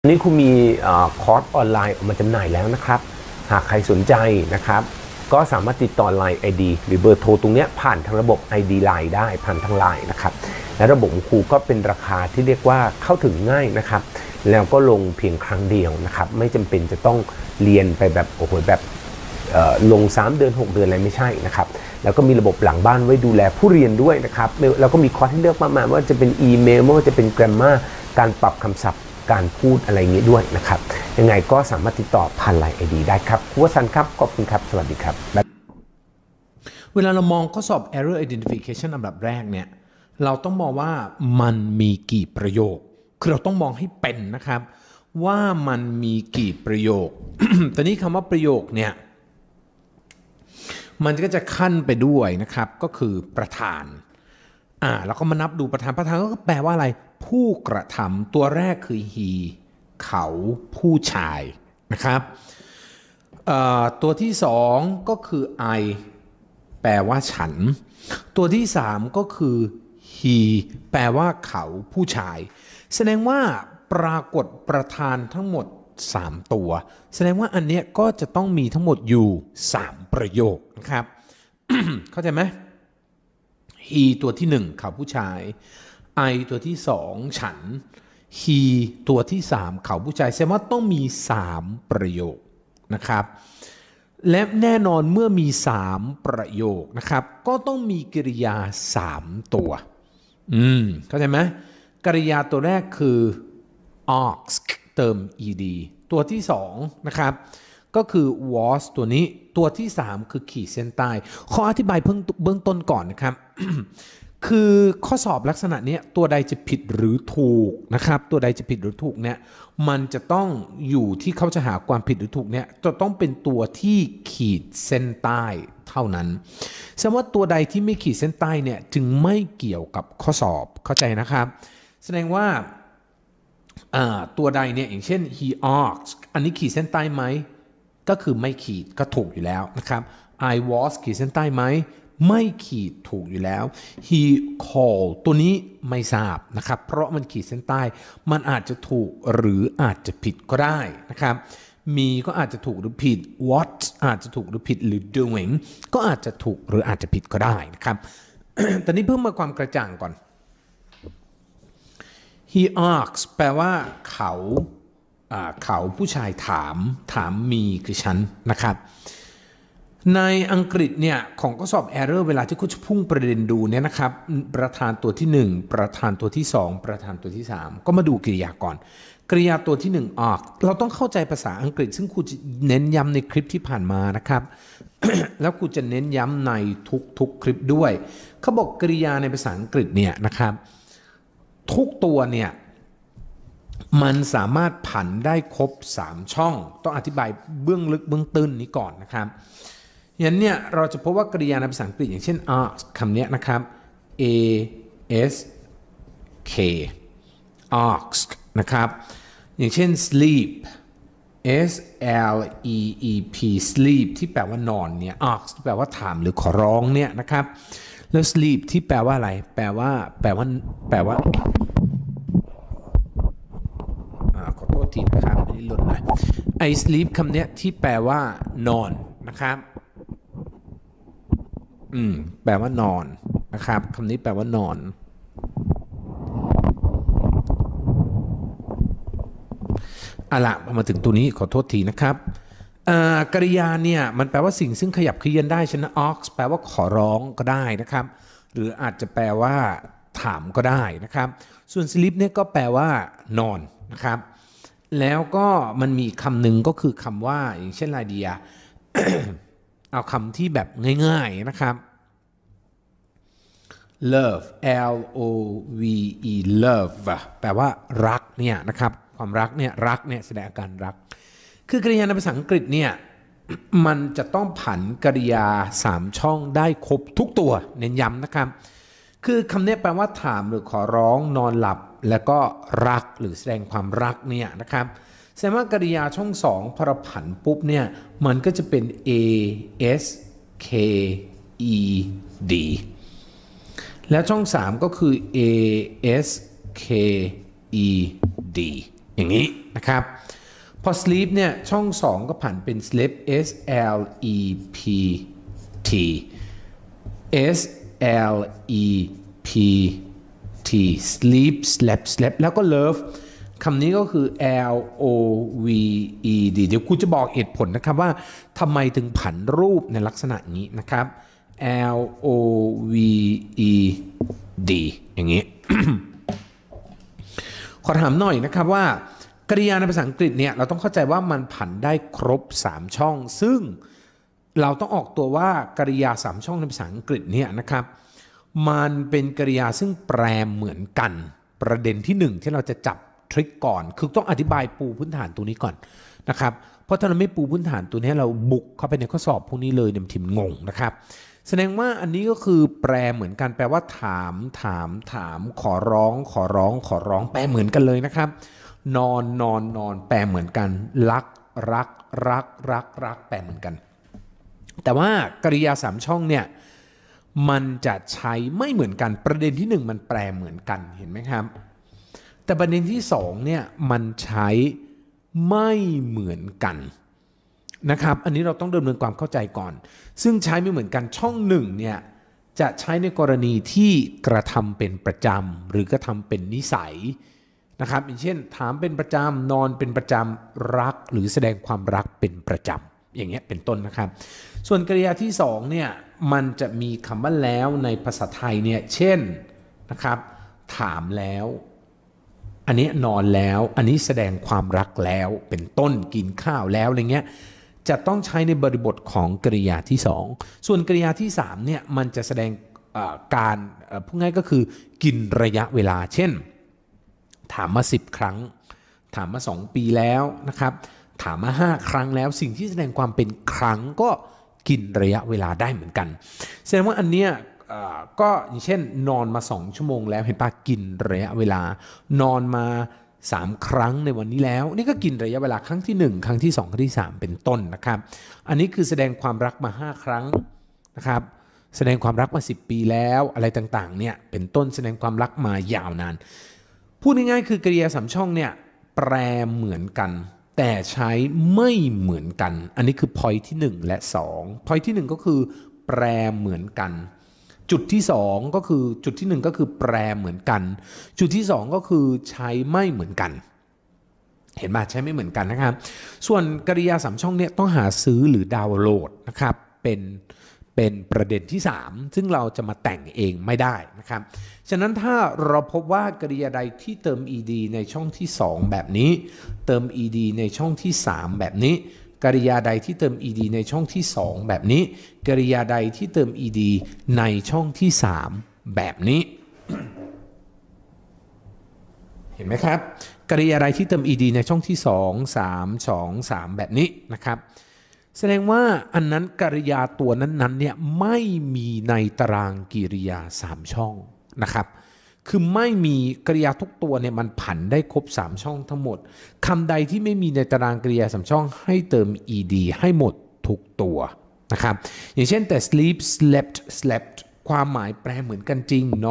นี่คุณมีคอร์สออนไลน์ออกมาจำหน่ายแล้วนะครับหากใครสนใจนะครับก็สามารถติดต่อ Line ID หรือเบอร์โทรตรงนี้ผ่านทางระบบ ID Line ได้ผ่านทาง Line นะครับและระบบของครูก็เป็นราคาที่เรียกว่าเข้าถึงง่ายนะครับแล้วก็ลงเพียงครั้งเดียวนะครับไม่จำเป็นจะต้องเรียนไปแบบโอ้โหแบบลง3 เดือน 6 เดือนอะไรไม่ใช่นะครับแล้วก็มีระบบหลังบ้านไว้ดูแลผู้เรียนด้วยนะครับแล้วก็มีคอร์สให้เลือกมากมายว่าจะเป็นอีเมลว่าจะเป็นแกรมมาการปรับคำศัพท์การพูดอะไรอย่างนี้ด้วยนะครับยังไงก็สามารถติดต่อผ่าน Line ID ได้ครับครูวสันต์ครับขอบคุณครับสวัสดีครับเวลาเรามองข้อสอบ error identification อันดับแรกเนี่ยเราต้องมองว่ามันมีกี่ประโยคคือเราต้องมองให้เป็นนะครับว่ามันมีกี่ประโยค ตอนนี้คำว่าประโยคเนี่ยมันก็จะขั้นไปด้วยนะครับก็คือประธานแล้วก็มานับดูประธานก็แปลว่าอะไรผู้กระทำตัวแรกคือ he เขาผู้ชายนะครับตัวที่สองก็คือ I แปลว่าฉันตัวที่สามก็คือ he แปลว่าเขาผู้ชายแสดงว่าปรากฏประธานทั้งหมด3ตัวแสดงว่าอันเนี้ยก็จะต้องมีทั้งหมดอยู่3ประโยคนะครับ เข้าใจไหม he ตัวที่1เขาผู้ชาย I ตัวที่2ฉัน he ตัวที่3เขาผู้ชายแสดงว่าต้องมี3ประโยคนะครับและแน่นอนเมื่อมี3ประโยคนะครับก็ต้องมีกริยา3ตัวเข้าใจไหมกริยาตัวแรกคือ ask เติม ed ตัวที่2นะครับก็คือ was ตัวนี้ตัวที่3คือขีดเส้นใต้ขออธิบายเบื้องต้นก่อนนะครับ คือข้อสอบลักษณะนี้ตัวใดจะผิดหรือถูกนะครับตัวใดจะผิดหรือถูกเนี่ยมันจะต้องอยู่ที่เขาจะหาความผิดหรือถูกเนี่ยจะต้องเป็นตัวที่ขีดเส้นใต้เท่านั้นแสดงว่าตัวใดที่ไม่ขีดเส้นใต้เนี่ยจึงไม่เกี่ยวกับข้อสอบเข้าใจนะครับแสดงว่าตัวใดเนี่ยอย่างเช่น he asked อันนี้ขีดเส้นใต้ไหมก็คือไม่ขีดก็ถูกอยู่แล้วนะครับ I was ขีดเส้นใต้ไหมไม่ขีดถูกอยู่แล้ว he called ตัวนี้ไม่ทราบนะครับเพราะมันขีดเส้นใต้มันอาจจะถูกหรืออาจจะผิดก็ได้นะครับมีก็อาจจะถูกหรือผิด what อาจจะถูกหรือผิดหรือ doing ก็อาจจะถูกหรืออาจจะผิดก็ได้นะครับ ตอนนี้เพิ่มมาความกระจ่างก่อน he asks แปลว่าเขาผู้ชายถามมีคือฉันนะครับในอังกฤษเนี่ยของข้อสอบ error เวลาที่คุณจะพุ่งประเด็นดูเนี่ยนะครับประธานตัวที่1ประธานตัวที่2ประธานตัวที่3ก็มาดูกริยาก่อนกริยาตัวที่1 ask เราต้องเข้าใจภาษาอังกฤษซึ่งครูจะเน้นย้ำในคลิปที่ผ่านมานะครับ แล้วครูจะเน้นย้ำในทุกคลิปด้วยเขาบอกกริยาในภาษาอังกฤษเนี่ยนะครับทุกตัวเนี่ยมันสามารถผันได้ครบ3ช่องต้องอธิบายเบื้องลึกเบื้องตื้นนี้ก่อนนะครับอย่างนั้นเนี่ยเราจะพบว่ากริยาในภาษาอังกฤษอย่างเช่น ask คำนี้นะครับ a s k ask นะครับอย่างเช่น sleep s l e e p sleep ที่แปลว่านอนเนี่ย ask ที่แปลว่าถามหรือขอร้องเนี่ยนะครับแล้ว sleep ที่แปลว่าอะไรแปลว่าขอโทษทีนะครับอันนี้หล่นหน่อย I sleep คำนี้ที่แปลว่านอนนะครับแปลว่านอนนะครับคำนี้แปลว่านอนล่ะมาถึงตัวนี้ขอโทษทีนะครับกริยาเนี่ยมันแปลว่าสิ่งซึ่งขยับเขยื้อนได้ฉะนั้น ask แปลว่าขอร้องก็ได้นะครับหรืออาจจะแปลว่าถามก็ได้นะครับส่วน sleep เนี่ยก็แปลว่านอนนะครับแล้วก็มันมีคำหนึ่งก็คือคำว่าอย่างเช่นอะไรดีเอาคำที่แบบง่ายๆนะครับ love l o v e love แปลว่ารักเนี่ยนะครับความรักเนี่ยรักเนี่ยแสดงอาการรักคือกริยาในภาษาอังกฤษเนี่ยมันจะต้องผันกริยา3ช่องได้ครบทุกตัวเน้นย้ำนะครับคือคำนี้แปลว่าถามหรือขอร้องนอนหลับแล้วก็รักหรือแสดงความรักเนี่ยนะครับแสดงว่ากริยาช่อง2พอเราผันปุ๊บเนี่ยมันก็จะเป็น a s k e d แล้วช่อง3ก็คือ a s k e d อย่างนี้นะครับพอ sleep เนี่ยช่อง2ก็ผันเป็น sleep s l e p t s l e p t sleep slept slept แล้วก็ love คำนี้ก็คือ l o v e d เดี๋ยวครูจะบอกเหตุผลนะครับว่าทำไมถึงผันรูปในลักษณะนี้นะครับ l o v e d อย่างนี้ ขอถามหน่อยนะครับว่ากริยาในภาษาอังกฤษเนี่ยเราต้องเข้าใจว่ามันผันได้ครบ3ช่องซึ่งเราต้องออกตัวว่ากริยา3ช่องในภาษาอังกฤษเนี่ยนะครับมันเป็นกริยาซึ่งแปลเหมือนกันประเด็นที่1ที่เราจะจับทริคก่อนคือต้องอธิบายปูพื้นฐานตัวนี้ก่อนนะครับเพราะถ้าเราไม่ปูพื้นฐานตัวนี้เราบุกเข้าไปในข้อสอบพวกนี้เลยเนี่ยมันทิมงงนะครับแสดงว่าอันนี้ก็คือแปลเหมือนกันแปลว่าถามขอร้องแปลเหมือนกันเลยนะครับนอนแปลเหมือนกันรักแปลเหมือนกันแต่ว่ากริยา3ช่องเนี่ยมันจะใช้ไม่เหมือนกันประเด็นที่1มันแปลเหมือนกันเห็นไหมครับแต่ประเด็นที่2เนี่ยมันใช้ไม่เหมือนกันนะครับอันนี้เราต้องดำเนินความเข้าใจก่อนซึ่งใช้ไม่เหมือนกันช่อง1เนี่ยจะใช้ในกรณีที่กระทำเป็นประจำหรือกระทำเป็นนิสัยนะครับอย่างเช่นถามเป็นประจำนอนเป็นประจำรักหรือแสดงความรักเป็นประจำอย่างเงี้ยเป็นต้นนะครับส่วนกริยาที่2เนี่ยมันจะมีคำว่าแล้วในภาษาไทยเนี่ยเช่นนะครับถามแล้วอันนี้นอนแล้วอันนี้แสดงความรักแล้วเป็นต้นกินข้าวแล้วอะไรเงี้ยจะต้องใช้ในบริบทของกริยาที่2ส่วนกริยาที่3เนี่ยมันจะแสดงการพูดง่ายก็คือกินระยะเวลาเช่นถามมา10ครั้งถามมา2ปีแล้วนะครับถามมา5ครั้งแล้วสิ่งที่แสดงความเป็นครั้งก็กินระยะเวลาได้เหมือนกันแสดงว่าอันเนี้ยก็อย่างเช่นนอนมา2ชั่วโมงแล้วเห็นป่ะกินระยะเวลานอนมา3ครั้งในวันนี้แล้วนี่ก็กินระยะเวลาครั้งที่1ครั้งที่2ครั้งที่3เป็นต้นนะครับอันนี้คือแสดงความรักมา5ครั้งนะครับแสดงความรักมา10ปีแล้วอะไรต่างๆเนี่ยเป็นต้นแสดงความรักมายาวนานพูดง่ายๆคือกริยา3ช่องเนี่ยแปลเหมือนกันแต่ใช้ไม่เหมือนกันอันนี้คือ point ที่1และ2 point ที่1ก็คือแปลเหมือนกันจุดที่2ก็คือจุดที่1ก็คือแปลเหมือนกันจุดที่2ก็คือใช้ไม่เหมือนกันเห็นไหมใช้ไม่เหมือนกันนะครับส่วนกริยา3ช่องเนี่ยต้องหาซื้อหรือดาวน์โหลดนะครับเป็นประเด็นที่3ซึ่งเราจะมาแต่งเองไม่ได้นะครับฉะนั้นถ้าเราพบว่ากริยาใดที่เติม ed ในช่องที่2แบบนี้เติม ed ในช่องที่3แบบนี้กริยาใดที่เติม ed ในช่องที่2แบบนี้กริยาใดที่เติม ed ในช่องที่3แบบนี้ เห็นไหมครับกริยาใดที่เติม ed ในช่องที่3แบบนี้นะครับแสดงว่าอันนั้นกริยาตัวนั้นๆเนี่ยไม่มีในตารางกิริยา3ช่องนะครับคือไม่มีกริยาทุกตัวเนี่ยมันผันได้ครบ3ช่องทั้งหมดคำใดที่ไม่มีในตารางกริยา3ช่องให้เติม ed ให้หมดทุกตัวนะครับอย่างเช่นแต่ sleep slept ความหมายแปลเหมือนกันจริงน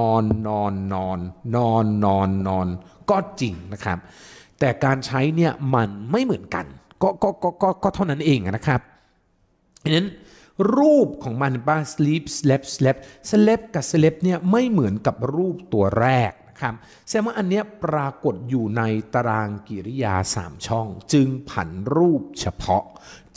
อนก็จริงนะครับแต่การใช้เนี่ยมันไม่เหมือนกันก็เท่านั้นเองนะครับดังนั้นรูปของมันป่ะ sleep slept กับ slept เนี่ยไม่เหมือนกับรูปตัวแรกนะครับแสดงว่าอันเนี้ยปรากฏอยู่ในตารางกิริยา3ช่องจึงผันรูปเฉพาะ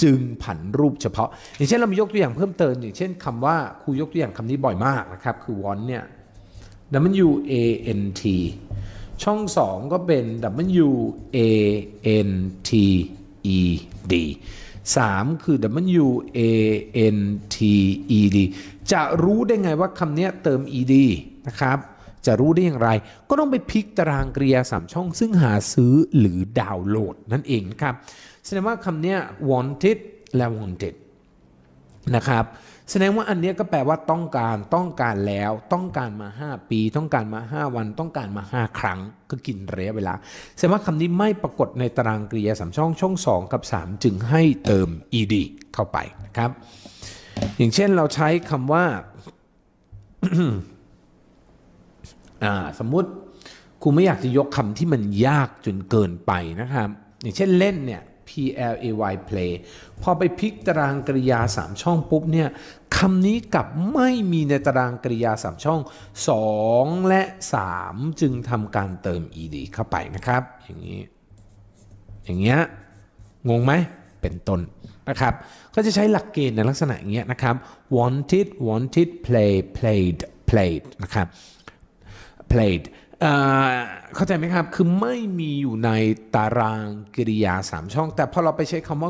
อย่างเช่นเรามียกตัวอย่างเพิ่มเติมอย่างเช่นคำว่าครูยกตัวอย่างคำนี้บ่อยมากนะครับคือ want เนี่ย w a n t ช่อง2ก็เป็น w a n t e d 3คือ w a n t e d จะรู้ได้ไงว่าคำนี้เติม ed นะครับจะรู้ได้อย่างไรก็ต้องไปพลิกตารางกริยา3ช่องซึ่งหาซื้อหรือดาวน์โหลดนั่นเองครับแสดงว่าคำนี้ wanted และ wanted นะครับแสดงว่าอันนี้ก็แปลว่าต้องการแล้วต้องการมา5ปีต้องการมา5วันต้องการมา5ครั้งก็กินระยะเวลาแสดงว่าคำนี้ไม่ปรากฏในตารางกริยา3ช่อง2กับ3จึงให้เติม ed เข้าไปนะครับอย่างเช่นเราใช้คำว่า สมมุติครูกูไม่อยากจะยกคำที่มันยากจนเกินไปนะครับอย่างเช่นเล่นเนี่ย play play พอไปพลิกตารางกริยา3ช่องปุ๊บเนี่ยคำนี้กลับไม่มีในตารางกริยา3ช่อง2และ3จึงทำการเติม ed เข้าไปนะครับอย่างเงี้ยงงไหมเป็นต้นนะครับก็จะใช้หลักเกณฑ์ในลักษณะอย่างเงี้ยนะครับ wanted played นะครับ played เข้าใจไหมครับคือไม่มีอยู่ในตารางกริยา3ช่องแต่พอเราไปใช้คำว่า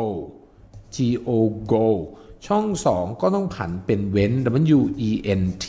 go ช่อง2ก็ต้องผันเป็นเว้น went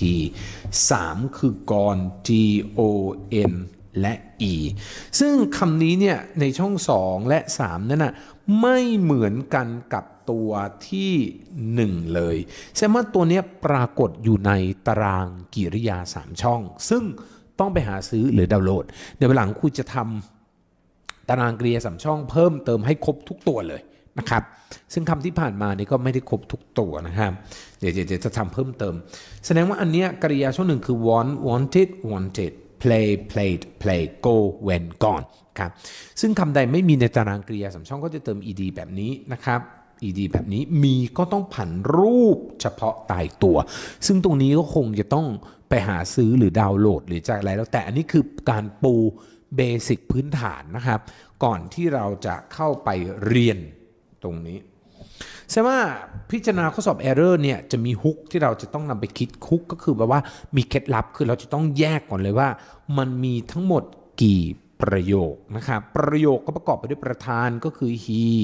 3คือ gone gon และ e ซึ่งคำนี้เนี่ยในช่อง2และ3นั่นน่ะไม่เหมือนกันกับตัวที่1เลยแสดงว่าตัวนี้ปรากฏอยู่ในตารางกริยา3ช่องซึ่งต้องไปหาซื้อหรือดาวน์โหลดเดี๋ยววันหลังคุณจะทำตารางกริยา3ช่องเพิ่มเติมให้ครบทุกตัวเลยนะครับซึ่งคำที่ผ่านมานี่ก็ไม่ได้ครบทุกตัวนะครับเดี๋ยวจะทำเพิ่มเติมแสดงว่าอันเนี้ยกริยาช่อง1คือ wanted play go went gone ครับซึ่งคำใดไม่มีในตารางกริยา3ช่องก็จะเติม ed แบบนี้นะครับ ed แบบนี้มีก็ต้องผันรูปเฉพาะตายตัวซึ่งตรงนี้ก็คงจะต้องไปหาซื้อหรือดาวน์โหลดหรือจากอะไรแล้วแต่อันนี้คือการปูเบสิกพื้นฐานนะครับก่อนที่เราจะเข้าไปเรียนตรงนี้แสดงว่าพิจารณาข้อสอบ error เนี่ยจะมีฮุกที่เราจะต้องนำไปคิดฮุกก็คือแบบว่ามีเคล็ดลับคือเราจะต้องแยกก่อนเลยว่ามันมีทั้งหมดกี่ประโยคนะครับประโยคก็ประกอบไปด้วยประธานก็คือ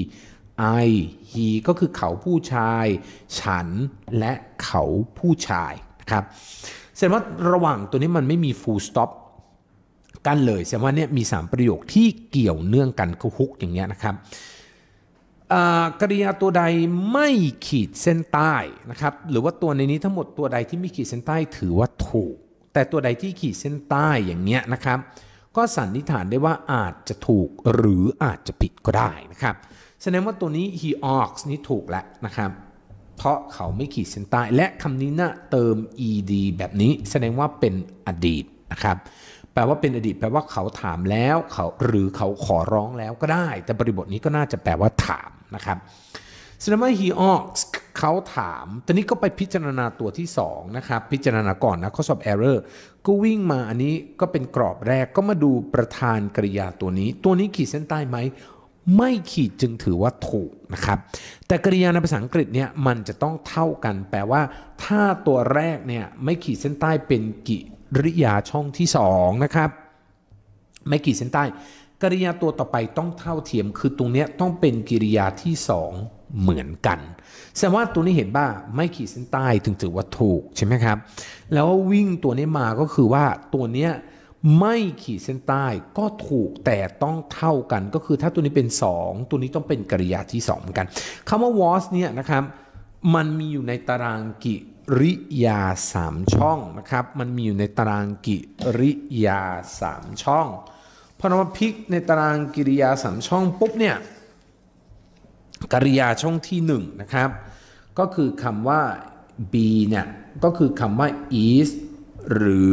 he ก็คือเขาผู้ชายฉันและเขาผู้ชายนะครับแสดงว่าระหว่างตัวนี้มันไม่มี full stop กันเลยแสดงว่าเนี่ยมี3ประโยคที่เกี่ยวเนื่องกันคือฮุกอย่างเงี้ยนะครับกริยาตัวใดไม่ขีดเส้นใต้นะครับหรือว่าตัวในนี้ทั้งหมดตัวใดที่ไม่ขีดเส้นใต้ถือว่าถูกแต่ตัวใดที่ขีดเส้นใต้อย่างเงี้ยนะครับก็สันนิษฐานได้ว่าอาจจะถูกหรืออาจจะผิดก็ได้นะครับแสดงว่าตัวนี้ he asks นี่ถูกแล้วนะครับเพราะเขาไม่ขีดเส้นใต้และคำนี้น่ะเติม ed แบบนี้แสดงว่าเป็นอดีตนะครับแปลว่าเป็นอดีตแปลว่าเขาถามแล้วเขาหรือเขาขอร้องแล้วก็ได้แต่บริบทนี้ก็น่าจะแปลว่าถามนะครับแสดงว่า he asks เขาถามตอนนี้ก็ไปพิจารณาตัวที่2นะครับพิจารณาก่อนนะข้อสอบ error ก็วิ่งมาอันนี้ก็เป็นกรอบแรกก็มาดูประธานกริยาตัวนี้ขีดเส้นใต้ไหมไม่ขีดจึงถือว่าถูกนะครับแต่กริยาในภาษาอังกฤษเนี่ยมันจะต้องเท่ากันแปลว่าถ้าตัวแรกเนี่ยไม่ขีดเส้นใต้เป็นกิริยาช่องที่2นะครับไม่ขีดเส้นใต้กริยาตัวต่อไปต้องเท่าเทียมคือตรงนี้ต้องเป็นกริยาที่2เหมือนกันแสดงว่าตัวนี้เห็นว่าไม่ขีดเส้นใต้ถึงถือว่าถูกใช่ไหมครับแล้ววิ่งตัวนี้มาก็คือว่าตัวนี้ไม่ขีดเส้นใต้ก็ถูกแต่ต้องเท่ากันก็คือถ้าตัวนี้เป็น2ตัวนี้ต้องเป็นกริยาที่2เหมือนกันคำว่า was เนี่ยนะครับมันมีอยู่ในตารางกิริยา3ช่องนะครับมันมีอยู่ในตารางกิริยา3ช่องพอเรามาพลิกในตารางกิริยา3ช่องปุ๊บเนี่ยกริยาช่องที่1นะครับก็คือคำว่า be เนี่ยก็คือคำว่า is หรือ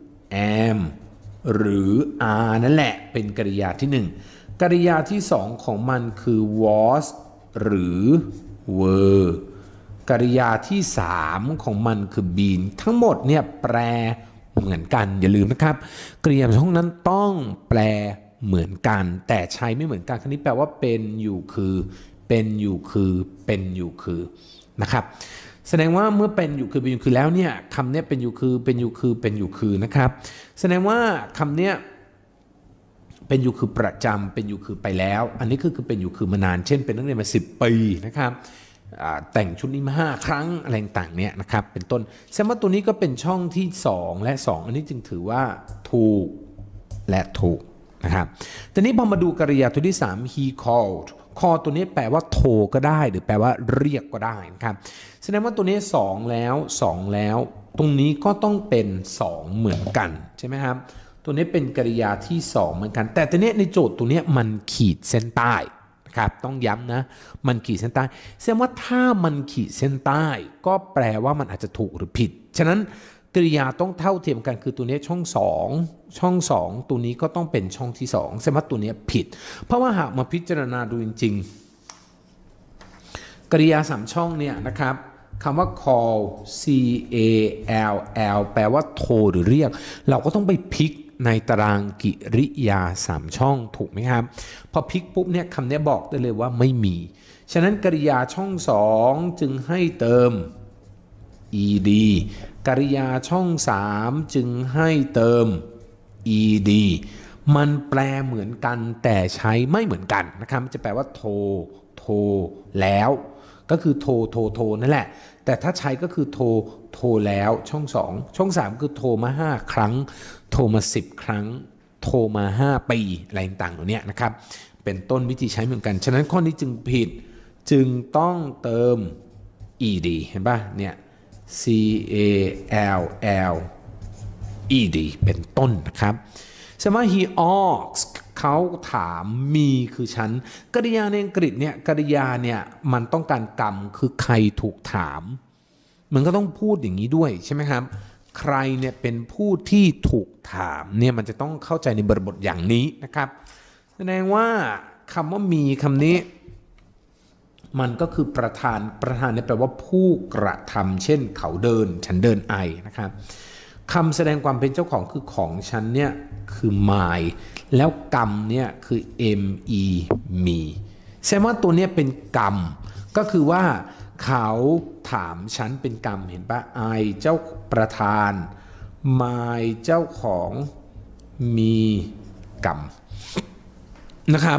am หรือ are นั่นแหละเป็นกริยาที่1กริยาที่2ของมันคือ was หรือ were กริยาที่3ของมันคือ been ทั้งหมดเนี่ยแปลเหมือนกันอย่าลืมนะครับกริยาช่องนั้นต้องแปลเหมือนกันแต่ใช้ไม่เหมือนกันคำนี้แปลว่าเป็นอยู่คือเป็นอยู่คือเป็นอยู่คือนะครับแสดงว่าเมื่อเป็นอยู่คือเป็นอยู่คือแล้วเนี่ยคำนี้เป็นอยู่คือเป็นอยู่คือเป็นอยู่คือนะครับแสดงว่าคำนี้เป็นอยู่คือประจำเป็นอยู่คือไปแล้วอันนี้คือเป็นอยู่คือมานานเช่นเป็นนักเรียนมา10 ปีนะครับแต่งชุดนี้มา5 ครั้งอะไรต่างเนี่ยนะครับเป็นต้นแสดงว่าตัวนี้ก็เป็นช่องที่2และ2อันนี้จึงถือว่าถูกและถูกนะครับแต่นี้พอมาดูกริยาตัวที่3 he called call ตัวนี้แปลว่าโทรก็ได้หรือแปลว่าเรียกก็ได้นะครับแสดงว่าตัวนี้2แล้วตรงนี้ก็ต้องเป็น2เหมือนกันใช่ไหมครับตัวนี้เป็นกริยาที่2เหมือนกันแต่ตัวนี้ในโจทย์ตัวนี้มันขีดเส้นใต้นะครับต้องย้ำนะมันขีดเส้นใต้แสดงว่าถ้ามันขีดเส้นใต้ก็แปลว่ามันอาจจะถูกหรือผิดฉะนั้นกริยาต้องเท่าเทียมกันคือตัวนี้ช่อง2ตัวนี้ก็ต้องเป็นช่องที่2แสดงว่าตัวนี้ผิดเพราะว่าหากมาพิจารณาดูจริงๆกริยา3ช่องเนี่ยนะครับคำว่า call c a l l แปลว่าโทรหรือเรียกเราก็ต้องไปพลิกในตารางกิริยา3ช่องถูกไหมครับพอพลิกปุ๊บเนี่ยคำนี้บอกได้เลยว่าไม่มีฉะนั้นกริยาช่อง2จึงให้เติม ed กริยาช่อง3จึงให้เติม ed มันแปลเหมือนกันแต่ใช้ไม่เหมือนกันนะครับจะแปลว่าโทรแล้วก็คือโทรนั่นแหละแต่ถ้าใช้ก็คือโทรแล้วช่อง2ช่อง3คือโทรมา5ครั้งโทรมา10ครั้งโทรมา5ปีอะไรต่างๆเหล่านี้นะครับเป็นต้นวิธีใช้เหมือนกันฉะนั้นข้อนี้จึงผิดจึงต้องเติม ed เห็นป่ะเนี่ย c a l l ed เป็นต้นนะครับสมมติ he asked เขาถามมีคือฉันกริยาในอังกฤษเนี่ยกริยาเนี่ยมันต้องการกรรมคือใครถูกถามมันก็ต้องพูดอย่างนี้ด้วยใช่ไหมครับใครเนี่ยเป็นผู้ที่ถูกถามเนี่ยมันจะต้องเข้าใจในบริบทอย่างนี้นะครับแสดงว่าคำว่ามีคำนี้มันก็คือประธานเนี่ยแปลว่าผู้กระทำเช่นเขาเดินฉันเดินไอนะครับคำแสดงความเป็นเจ้าของคือของฉันเนี่ยคือ my แล้วกรรมเนี่ยคือ me me แสดงว่าตัวเนี้ยเป็นกรรมก็คือว่าเขาถามฉันเป็นกรรมเห็นปะ I เจ้าประธาน my เจ้าของมีกรรมนะครับ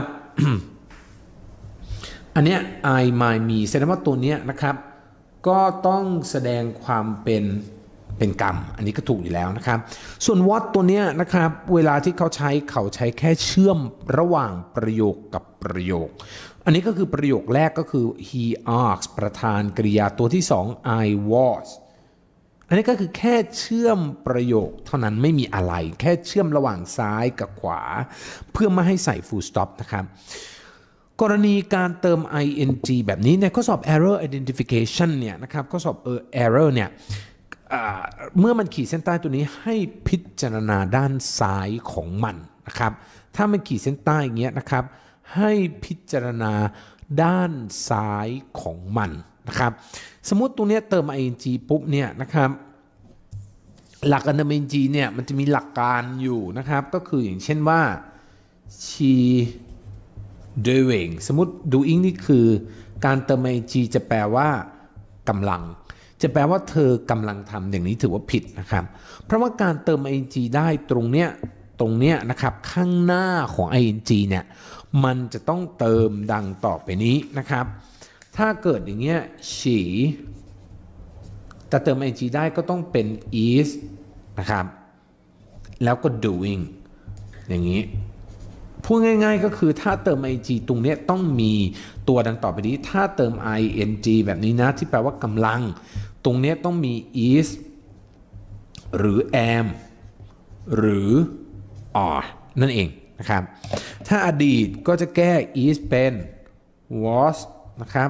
อันเนี้ย I my me แสดงว่าตัวเนี้ยนะครับก็ต้องแสดงความเป็นกรรมอันนี้ก็ถูกอยู่แล้วนะครับส่วน what ตัวเนี้ยนะครับเวลาที่เขาใช้แค่เชื่อมระหว่างประโยคกับประโยคอันนี้ก็คือประโยคแรกก็คือ he asked ประธานกริยาตัวที่2 I was อันนี้ก็คือแค่เชื่อมประโยคเท่านั้นไม่มีอะไรแค่เชื่อมระหว่างซ้ายกับขวาเพื่อไม่ให้ใส่ full stop นะครับกรณีการเติม ing แบบนี้ในข้อสอบ error identification เนี่ยนะครับข้อสอบerror เนี่ยเมื่อมันขีดเส้นใต้ตัวนี้ให้พิจารณาด้านซ้ายของมันนะครับถ้ามันขีดเส้นใต้อย่างเงี้ยนะครับให้พิจารณาด้านซ้ายของมันนะครับสมมุติตัวเนี้ยเติม ing ปุ๊บเนี่ยนะครับหลักการเติม ing เนี่ยมันจะมีหลักการอยู่นะครับก็คืออย่างเช่นว่า she doing สมมติ doing นี่คือการเติม ing จะแปลว่ากำลังจะแปลว่าเธอกำลังทำอย่างนี้ถือว่าผิดนะครับเพราะว่าการเติม ing ได้ตรงเนี้ยนะครับข้างหน้าของ ing เนี่ยมันจะต้องเติมดังต่อไปนี้นะครับถ้าเกิดอย่างเงี้ย she แต่เติม ing ได้ก็ต้องเป็น is นะครับแล้วก็ doing อย่างนี้พูดง่ายๆก็คือถ้าเติม ing ตรงนี้ต้องมีตัวดังต่อไปนี้ถ้าเติม ing แบบนี้นะที่แปลว่ากำลังตรงนี้ต้องมี is หรือ am หรือ are นั่นเองนะครับถ้าอดีตก็จะแก้ is เป็น was นะครับ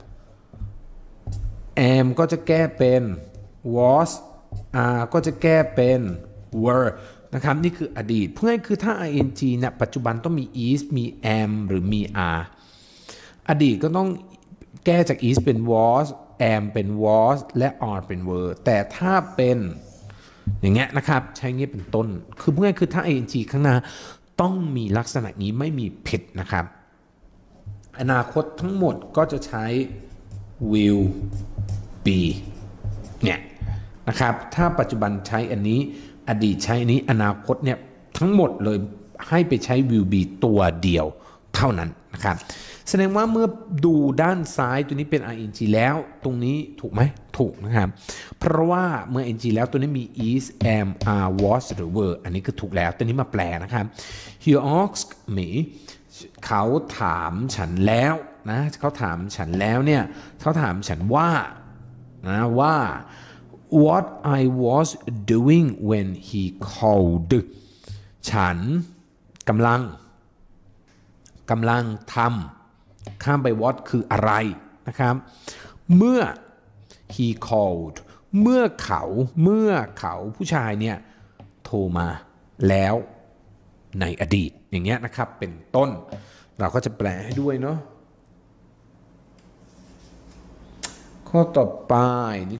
am ก็จะแก้เป็น was are ก็จะแก้เป็น wereนะครับนี่คืออดีตเพื่อให้คือถ้า ing เนี่ยปัจจุบันต้องมี is มี am หรือมี are อดีตก็ต้องแก้จาก is เป็น was am เป็น was และ are เป็น were แต่ถ้าเป็นอย่างเงี้ยนะครับใช้เงี้ยเป็นต้นคือเพื่อให้คือถ้า ing ข้างหน้าต้องมีลักษณะนี้ไม่มีผิดนะครับอนาคตทั้งหมดก็จะใช้ will be เนี่ยนะครับถ้าปัจจุบันใช้อันนี้อดีตใช้อันนี้อนาคตเนี่ยทั้งหมดเลยให้ไปใช้ will be ตัวเดียวเท่านั้นนะครับแสดงว่าเมื่อดูด้านซ้ายตัวนี้เป็น ing แล้วตรงนี้ถูกไหมถูกนะครับเพราะว่าเมื่อ ing แล้วตัวนี้มี is am are was หรือ were อันนี้คือถูกแล้วตัวนี้มาแปลนะครับ he asked me เขาถามฉันแล้วนะเขาถามฉันแล้วเนี่ยเขาถามฉันว่านะว่า what I was doing when he called ฉันกำลังทำข้ามไป what คืออะไรนะครับเมื่อ he called เมื่อเขาผู้ชายเนี่ยโทรมาแล้วในอดีตอย่างเงี้ยนะครับเป็นต้นเราก็จะแปลให้ด้วยเนาะข้อต่อไป